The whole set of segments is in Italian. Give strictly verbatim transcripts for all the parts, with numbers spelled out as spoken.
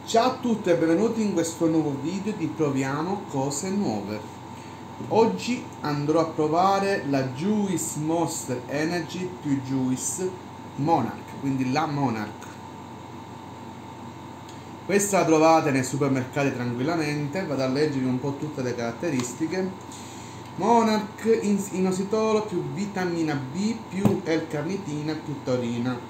Ciao a tutti e benvenuti in questo nuovo video di Proviamo Cose Nuove. Oggi andrò a provare la Juice Monster Energy più Juice Monarch, quindi la Monarch. Questa la trovate nei supermercati tranquillamente, vado a leggervi un po' tutte le caratteristiche. Monarch inositolo più vitamina B più L-carnitina più taurina.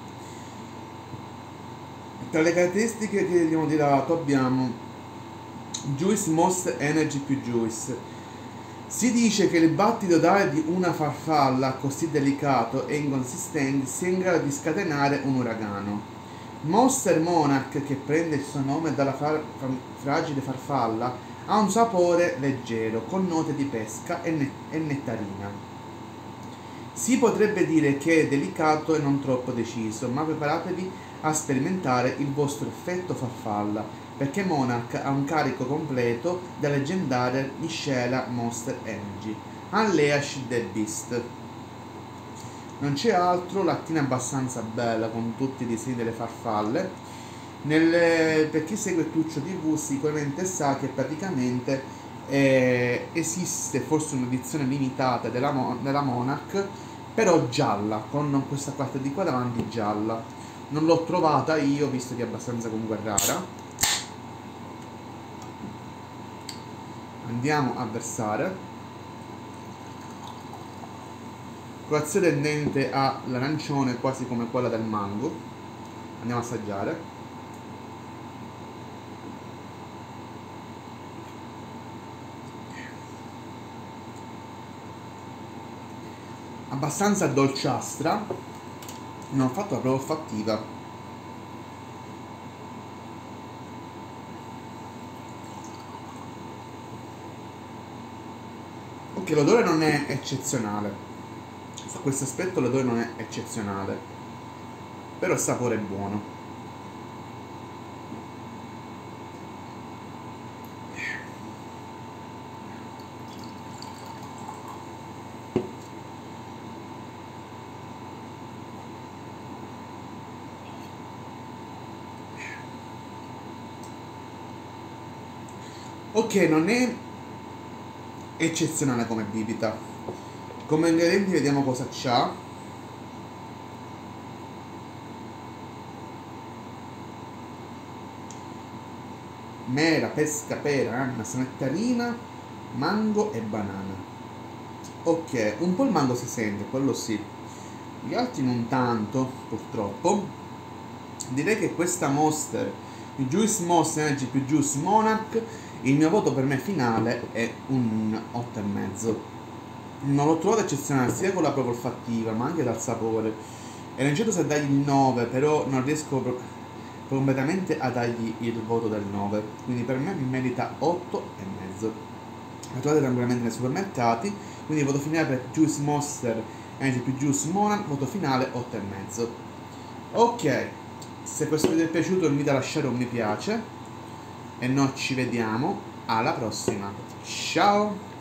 Tra le caratteristiche che abbiamo di lato abbiamo Juice Monster Energy più Juice. Si dice che il battito d'aria di una farfalla così delicato e inconsistente sia in grado di scatenare un uragano. Monster Monarch, che prende il suo nome dalla far fragile farfalla, ha un sapore leggero con note di pesca e, ne e nettarina. Si potrebbe dire che è delicato e non troppo deciso, ma preparatevi a sperimentare il vostro effetto farfalla, perché Monarch ha un carico completo da leggendaria miscela Monster Energy, Unleash the Beast. Non c'è altro, lattina abbastanza bella con tutti i disegni delle farfalle. Nel, per chi segue Tuccio tivù sicuramente sa che praticamente eh, esiste forse un'edizione limitata della, della Monarch, però gialla, con questa parte di qua davanti gialla. Non l'ho trovata io, visto che è abbastanza comunque rara. Andiamo a versare. Colazione tendente all'arancione, quasi come quella del mango. Andiamo a assaggiare. Abbastanza dolciastra. Non ho fatto la prova olfattiva. Ok, l'odore non è eccezionale. Su questo aspetto l'odore non è eccezionale, però il sapore è buono. Ok, non è eccezionale come bibita. Come ingredienti vediamo cosa c'ha. Mela, pesca, pera, ananas, nettarina, mango e banana. Ok, un po' il mango si sente, quello sì. Gli altri non tanto, purtroppo. Direi che questa Monster, il Juice Monster Energy più Juice Monarch, il mio voto per me finale è un otto e mezzo. Non l'ho trovato eccezionale sia con la prova olfattiva ma anche dal sapore. Ero incerto se dargli il nove, però non riesco completamente a dargli il voto del nove, quindi per me mi merita otto e mezzo. La trovate tranquillamente nei supermercati, quindi voto finale per Juice Monster Energy più Juice Monarch, voto finale otto e mezzo. Ok, se questo video vi è piaciuto vi invito a lasciare un mi piace e noi ci vediamo alla prossima. Ciao!